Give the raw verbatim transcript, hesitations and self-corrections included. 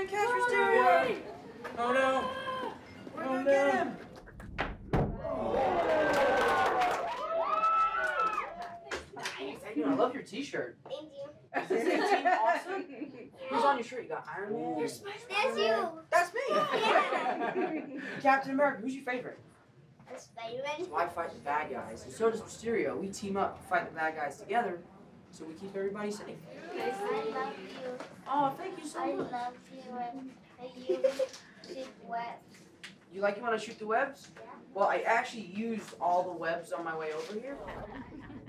gonna catch Mysterio! Oh no! We're gonna get him! Nice. How you doing? I love your t-shirt. Thank you. Isn't your team awesome? Who's on your shirt? You got Iron Man? You're Spiderman. That's you. That's me! Yeah. Captain America, who's your favorite? Spiderman. So I fight the bad guys, and so does Mysterio. We team up to fight the bad guys together, so we keep everybody safe. I love you. Oh, thank you so I much. love you and you shoot webs. You like it when I shoot the webs? Yeah. Well, I actually used all the webs on my way over here.